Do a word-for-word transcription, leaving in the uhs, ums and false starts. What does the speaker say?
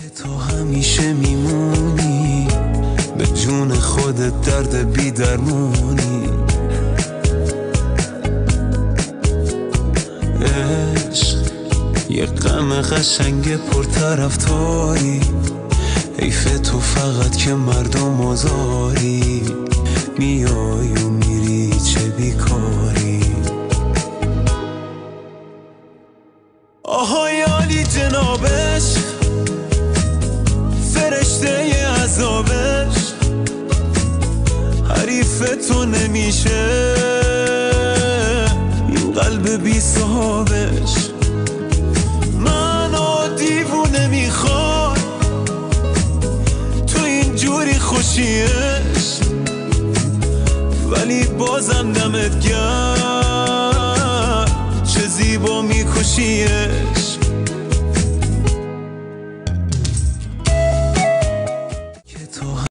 تو همیشه میمونی به جون خودت درد بی درمونی. عشق یه غم قشنگ پرطرفداری، حیف تو فقط که مردم آزاری، میای و میری چه بیکاری. آهای عالی جنابش، فرشته عذابش، حریف تو نمیشه این قلب بی صاحبش. منو دیوونه میخواد تو اینجوری خوشیش، ولی بازم دمت گرم